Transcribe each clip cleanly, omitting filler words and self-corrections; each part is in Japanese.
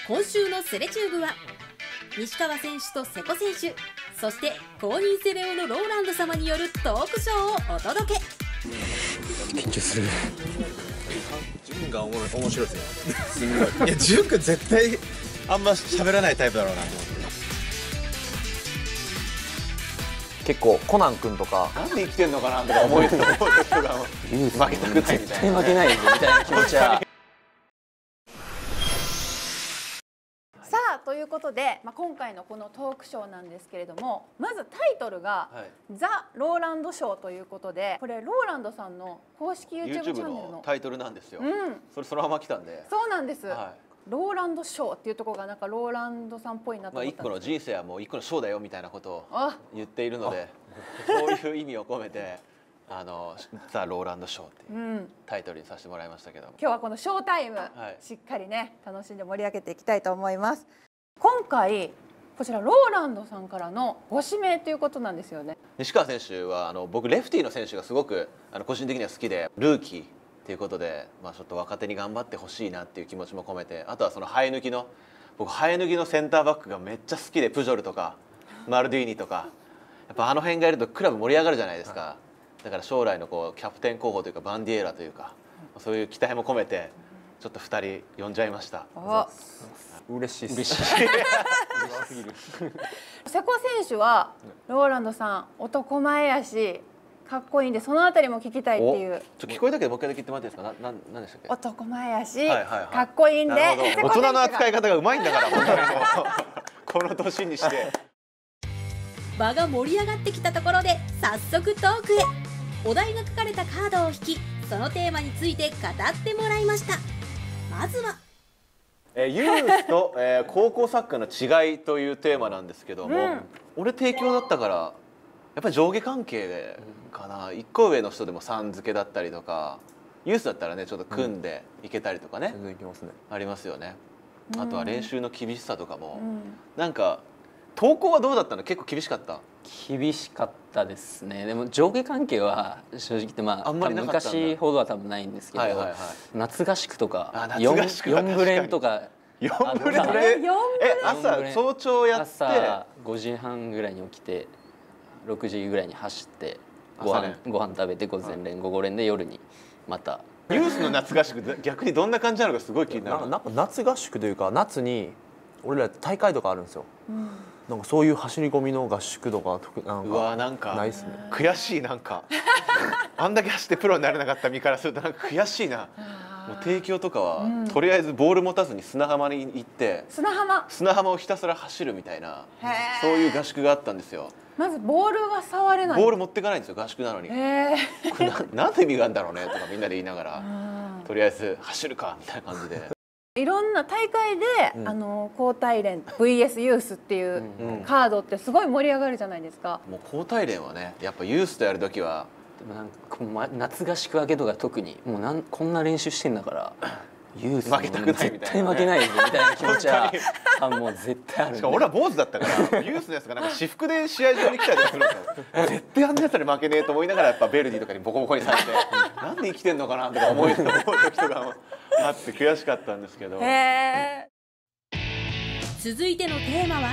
今週のセレチューブは西川選手と瀬古選手、そして公認セレオのローランド様によるトークショーをお届け。 緊張する。 潤が面白いですよ。 すごい。 いや、潤くん絶対あんま喋らないタイプだろうなと思って。 結構コナン君とかなんで生きてんのかなとか思う人が負けたくないみたいな、 絶対負けないぞみたいな気持ちは。 さあということで、今回のこのトークショーなんですけれども、まずタイトルが「ザ・ローランドショー」ということで、これローランドさんの公式 YouTube チャンネル YouTube のタイトルなんですよ。そのまま来たんで。 そうなんです、ローランドショーっていうところがなんかローランドさんっぽいなと思ったんです。 一個の人生はもう一個のショーだよみたいなことを言っているので、そういう意味を込めてザ・ローランドショーっていうタイトルにさせてもらいましたけども、 今日はこのショータイム、しっかりね楽しんで盛り上げていきたいと思います。今回こちらローランドさんからのご指名ということなんですよね。 西川選手は僕レフティーの選手がすごく個人的には好きで、ルーキーっていうことで、ちょっと若手に頑張ってほしいなっていう気持ちも込めて、あとはその生え抜きのセンターバックがめっちゃ好きで、プジョルとかマルディーニとか、やっぱあの辺がいるとクラブ盛り上がるじゃないですか。だから将来のキャプテン候補というかバンディエラというか、そういう期待も込めてちょっと2人呼んじゃいました。 嬉しいです。 嬉しい。 瀬古選手はローランドさん男前やしかっこいいんで、そのあたりも聞きたいっていう。 聞こえたけどもう一回だけ言ってもらっていいですか。何でしたっけ。 男前やしかっこいいんで。 大人の扱い方がうまいんだから本当にもうこの年にして。 場が盛り上がってきたところで早速トークへ。お題が書かれたカードを引き、そのテーマについて語ってもらいました。まずはユースと高校サッカーの違いというテーマなんですけども、俺帝京だったからやっぱり上下関係でかな。1個上の人でもさん付けだったりとか、ユースだったらねちょっと組んでいけたりとかね、ありますよね。あとは練習の厳しさとかも、なんか登校はどうだったの。結構厳しかった。 厳しかったですね。でも上下関係は正直言ってあんまりなかったんだ。 昔ほどは多分ないんですけど、夏合宿とか4ブレンとか 4ブレン朝早朝やって朝5時半ぐらいに起きて6時ぐらいに走ってご飯食べて午前練午後練で夜にまた。 ユースの夏合宿逆にどんな感じなのかすごい気になる。 なんか夏合宿というか、夏に俺ら大会とかあるんですよ。なんかそういう走り込みの合宿とかなんかないっすね。 悔しい。なんかあんだけ走ってプロになれなかった身からするとなんか悔しいな。もう帝京とかはとりあえずボール持たずに砂浜に行って砂浜をひたすら走るみたいな、そういう合宿があったんですよ。 まずボールは触れない。 ボール持ってかないんですよ合宿なのに。これなんで意味があるんだろうねとかみんなで言いながら、とりあえず走るかみたいな感じで。 いろんな大会で、高体連 VS ユースっていうカードってすごい盛り上がるじゃないですか。 もう高体連はねやっぱユースとやるときはでもなんか夏合宿明けとか特にもうこんな練習してんだからユース負けたくないみたいな、 絶対負けないぞみたいな気持ちはもう絶対あるんで。 しかも俺は坊主だったからユースのやつがなんか私服で試合場に来たりするんですよ。絶対あんなやつに負けねえと思いながらやっぱベルディとかにボコボコにされてなんで生きてんのかなとか思う人があって悔しかったんですけど。 続いてのテーマは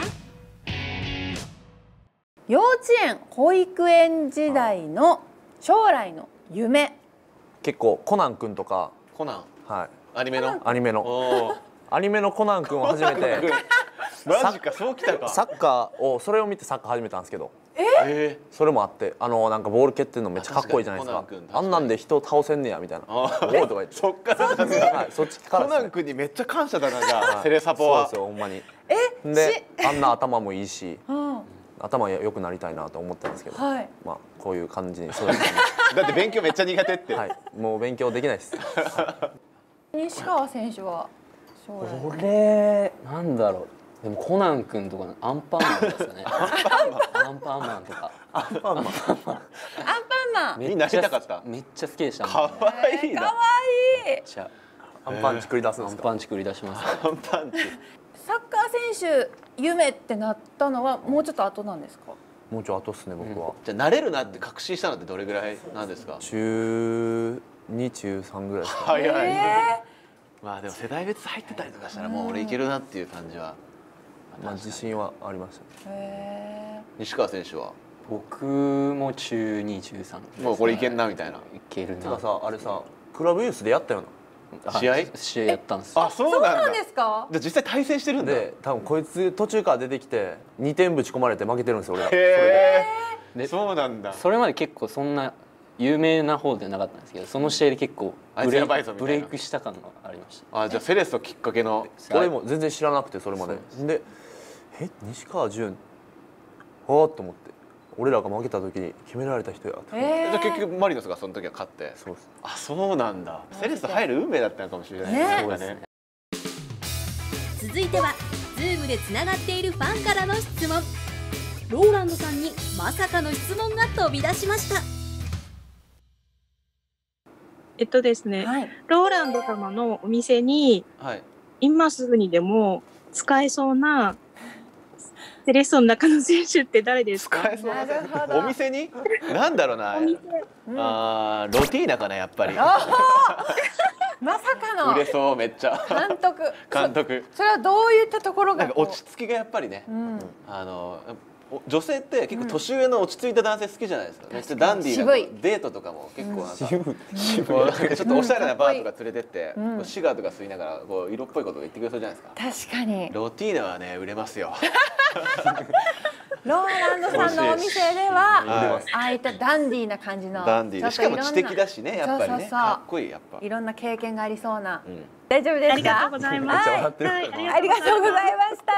幼稚園保育園時代の将来の夢。 結構コナン君とか。 コナン。 アニメのコナン君を初めて。 マジか、そうきたか。 サッカーをそれを見てサッカー始めたんですけど。それもあって、なんかボール蹴ってるのめっちゃかっこいいじゃないですか。あんなんで人を倒せんねやみたいな。 そっからそっちから。 コナン君にめっちゃ感謝だなじゃあセレサポは。 そうですよほんまに。であんな頭もいいし。頭良くなりたいなと思ったんですけど、こういう感じに育ててだって勉強めっちゃ苦手って。 もう勉強できないです。 西川選手は将来俺なんだろう。でもコナン君とかアンパンマンですかね。アンパンマンとか。 アンパンマンになりたかった。 めっちゃ好きでした。 可愛いな。 可愛い。 アンパンチ繰り出すんですか。 アンパンチ繰り出します。 アンパンチ。 サッカー選手夢ってなったのはもうちょっと後なんですか。 もうちょっと後っすね僕は。 じゃあ慣れるなって確信したのってどれぐらいなんですか。 中2中3ぐらいですか。 早い。 まあでも世代別入ってたりとかしたらもう俺いけるなっていう感じは、 まあ自信はありました。 西川選手は僕も中2、中3。 もうこれいけんなみたいな。 いけるな。 てかさ、あれさ、クラブユースでやったよな。 試合やったんですよ。 あ、そうなんだ。 そうなんですか。 じゃあ実際対戦してるんだ。 で、多分こいつ途中から出てきて2点ぶち込まれて負けてるんですよ俺ら。 へえ。 でそうなんだ。 それまで結構そんな有名な方ではなかったんですけど、その試合で結構ブレイクした感がありました。 あ、じゃあセレッソきっかけの。 俺も全然知らなくてそれまで。で、西川潤、はあと思って。俺らが負けた時に決められた人やと。 じゃあ結局マリノスがその時は勝って。 そうです。 あ、そうなんだ。セレッソ入る運命だったのかもしれないそうですね。 続いては Zoom でつながっているファンからの質問。ローランドさんにまさかの質問が飛び出しました。 ですね、ローランド様のお店に、今すぐにでも使えそうなセレッソの中の選手って誰ですか？ 使えそうな選手。お店に？なんだろうな。あ、ロティーナかなやっぱり。 まさかの。 売れそうめっちゃ。監督。 それはどういったところが？ なんか落ち着きがやっぱりね。女性って結構年上の落ち着いた男性好きじゃないですか。めっちゃダンディーなデートとかも結構なんかちょっとおしゃれなバーとか連れてってシガーとか吸いながらこう色っぽいことを言ってくれそうじゃないですか。 確かに。 ロティーナはね売れますよ。 ローランドさんのお店ではああいったダンディーな感じの、 ダンディーでしかも知的だしね、やっぱりね、かっこいい。やっぱいろんな経験がありそうな。大丈夫ですか？ ありがとうございます。 ありがとうございました。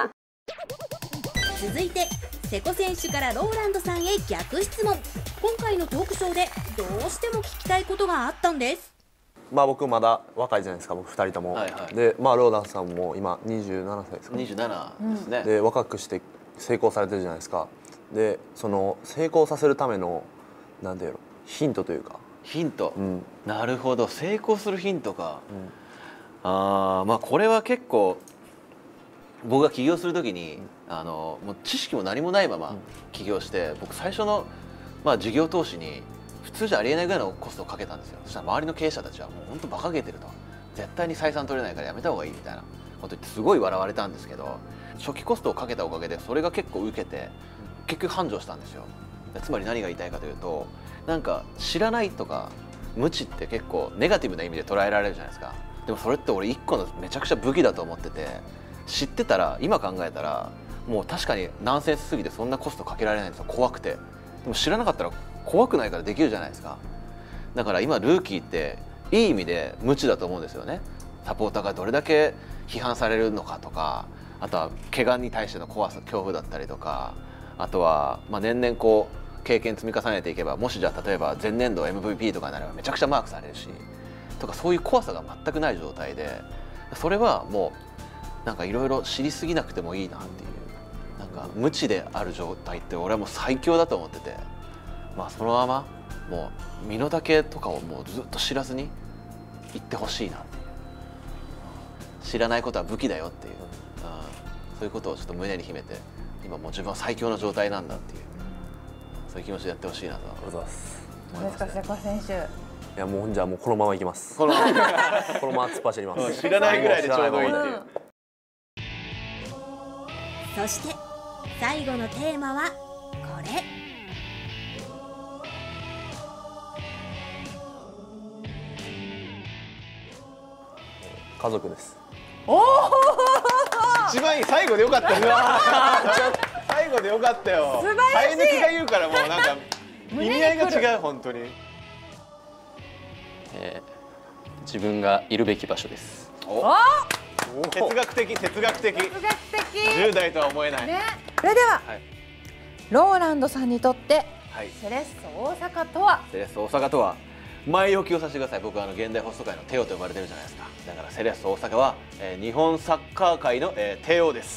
続いて瀬古選手からローランドさんへ逆質問。今回のトークショーでどうしても聞きたいことがあったんです。 まあ僕まだ若いじゃないですか、僕2人とも。で、まあローランドさんも今27歳ですか。 27ですね。 で、若くして成功されてるじゃないですか。で、その成功させるためのなんていうのヒントというか。 ヒント。なるほど、成功するヒントか。まあこれは結構僕が起業する時にもう知識も何もないまま起業して、僕最初の事業投資に普通じゃありえないぐらいのコストをかけたんですよ。そしたら周りの経営者たちはもう本当馬鹿げてると、絶対に採算取れないからやめた方がいいみたいなこと言ってすごい笑われたんですけど、初期コストをかけたおかげでそれが結構受けて結局繁盛したんですよ。つまり何が言いたいかというと、なんか知らないとか無知って結構ネガティブな意味で捉えられるじゃないですか。でもそれって俺一個のめちゃくちゃ武器だと思ってて、知ってたら今考えたらもう確かにナンセンスすぎてそんなコストかけられないんですよ、怖くて。でも知らなかったら怖くないからできるじゃないですか。だから今ルーキーっていい意味で無知だと思うんですよね。サポーターがどれだけ批判されるのかとか、あとは怪我に対しての怖さ、恐怖だったりとか、あとは年々こう経験積み重ねていけば、もしじゃあ例えば前年度 MVP とかになればめちゃくちゃマークされるしとか、そういう怖さが全くない状態で、それはもうなんかいろいろ知りすぎなくてもいいなっていう、なんか無知である状態って俺はもう最強だと思ってて、そのままもう身の丈とかをもうずっと知らずにいってほしいなっていう、知らないことは武器だよっていう、そういうことをちょっと胸に秘めて、今もう自分は最強の状態なんだっていう、そういう気持ちでやってほしいなと思います。 どうですか瀬古選手？ いやもうじゃあもうこのままいきます。このまま突っ走ります。 知らないぐらいでちょうどいいっていう。 そして最後のテーマはこれ。 家族です。 おお。 一番いい、最後でよかったよ。最後でよかったよ。 素晴らしい。 生え抜きが言うからもうなんか意味合いが違う本当に。 自分がいるべき場所です。 哲学的。10代とは思えない。 それではローランドさんにとってセレッソ大阪とは？ セレッソ大阪とは前置きをさせてください。僕は現代ホスト界の帝王と呼ばれてるじゃないですか。だからセレッソ大阪は、日本サッカー界の、帝王です。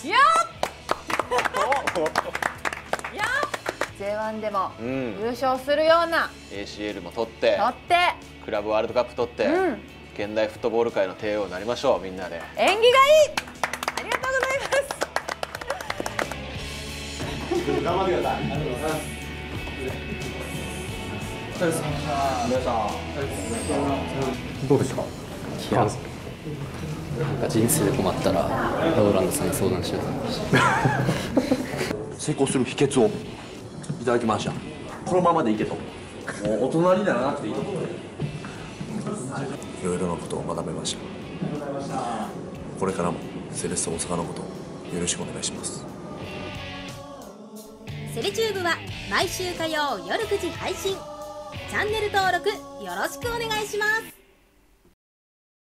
J1 でも優勝するような、 ACL も取ってクラブワールドカップ取って、現代フットボール界の帝王になりましょう、みんなで。 縁起がいい。ありがとうございます。 頑張ってください。ありがとうございます。 どうでしたか？ なんか人生で困ったらローランドさんに相談しようと思いました。 成功する秘訣をいただきました。このままでいけと、もう大人にならなくていいと思って、いろいろなことを学べました。これからもセレッソ大阪のことをよろしくお願いします。 セレチューブは毎週火曜夜9時配信。チャンネル登録よろしくお願いします。